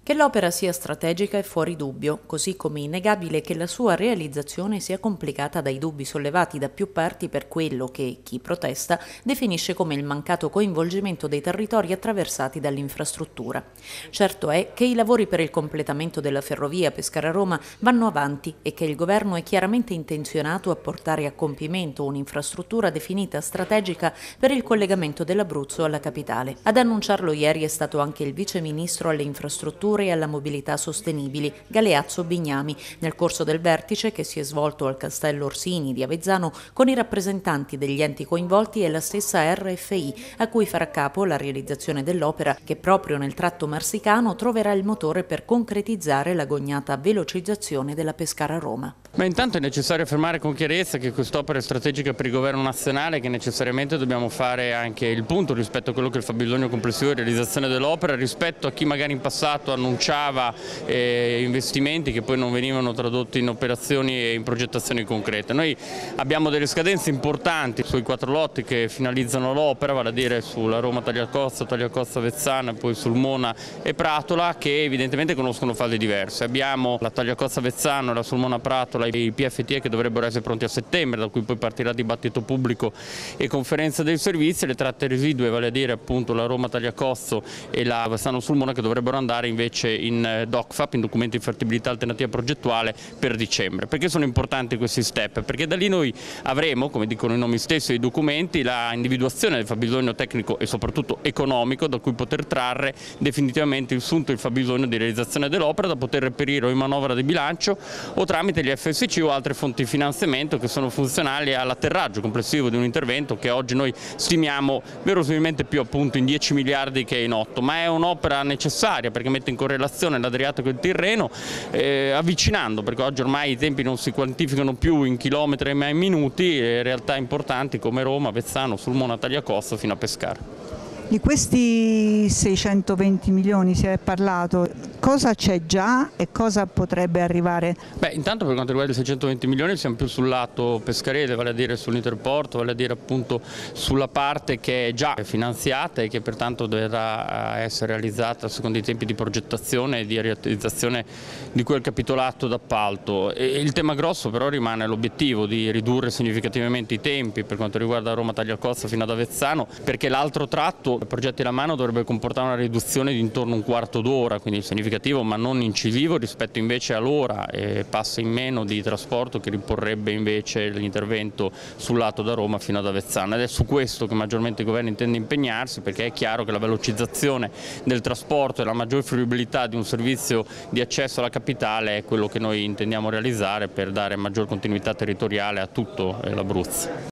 Che l'opera sia strategica è fuori dubbio, così come innegabile che la sua realizzazione sia complicata dai dubbi sollevati da più parti per quello che chi protesta definisce come il mancato coinvolgimento dei territori attraversati dall'infrastruttura. Certo è che i lavori per il completamento della ferrovia Pescara-Roma vanno avanti e che il governo è chiaramente intenzionato a portare a compimento un'infrastruttura definita strategica per il collegamento dell'Abruzzo alla capitale. Ad annunciarlo ieri è stato anche il vice ministro alle infrastrutture e alla mobilità sostenibili, Galeazzo Bignami, nel corso del vertice che si è svolto al Castello Orsini di Avezzano con i rappresentanti degli enti coinvolti e la stessa RFI, a cui farà capo la realizzazione dell'opera che proprio nel tratto marsicano troverà il motore per concretizzare l'agognata velocizzazione della Pescara-Roma. Ma intanto è necessario affermare con chiarezza che quest'opera è strategica per il governo nazionale, che necessariamente dobbiamo fare anche il punto rispetto a quello che è il fabbisogno complessivo di realizzazione dell'opera, rispetto a chi magari in passato annunciava investimenti che poi non venivano tradotti in operazioni e in progettazioni concrete. Noi abbiamo delle scadenze importanti sui 4 lotti che finalizzano l'opera, vale a dire sulla Roma-Tagliacozzo, Tagliacozzo-Avezzano e poi sul Mona e Pratola, che evidentemente conoscono fasi diverse. Abbiamo la Tagliacozzo-Avezzano e la Sulmona-Pratola, i PFTE che dovrebbero essere pronti a settembre, da cui poi partirà dibattito pubblico e conferenza dei servizi, le tratte residue, vale a dire appunto la Roma-Tagliacozzo e la Avezzano-Sulmona, che dovrebbero andare invece in DOCFAP, in documento di fattibilità alternativa progettuale, per dicembre. Perché sono importanti questi step? Perché da lì noi avremo, come dicono i nomi stessi dei documenti, la individuazione del fabbisogno tecnico e soprattutto economico, da cui poter trarre definitivamente il sunto e il fabbisogno di realizzazione dell'opera, da poter reperire o in manovra di bilancio o tramite gli FSC o altre fonti di finanziamento che sono funzionali all'atterraggio complessivo di un intervento che oggi noi stimiamo verosimilmente più appunto in 10 miliardi che in 8, ma è un'opera necessaria perché mette in correlazione l'Adriatico e il Tirreno, avvicinando, perché oggi ormai i tempi non si quantificano più in chilometri ma in minuti, realtà importanti come Roma, Avezzano, Sulmona, Tagliacozzo fino a Pescara. Di questi 620 milioni si è parlato, cosa c'è già e cosa potrebbe arrivare? Intanto per quanto riguarda i 620 milioni siamo più sul lato pescarese, vale a dire sull'interporto, vale a dire appunto sulla parte che è già finanziata e che pertanto dovrà essere realizzata secondo i tempi di progettazione e di realizzazione di quel capitolato d'appalto. Il tema grosso però rimane l'obiettivo di ridurre significativamente i tempi per quanto riguarda Roma Tagliacozzo fino ad Avezzano, perché l'altro tratto, progetti alla mano, dovrebbe comportare una riduzione di intorno a un quarto d'ora, quindi significativo ma non incisivo rispetto invece all'ora e passa in meno di trasporto che riporrebbe invece l'intervento sul lato da Roma fino ad Avezzano, ed è su questo che maggiormente il governo intende impegnarsi, perché è chiaro che la velocizzazione del trasporto e la maggior fruibilità di un servizio di accesso alla capitale è quello che noi intendiamo realizzare per dare maggior continuità territoriale a tutto l'Abruzzo.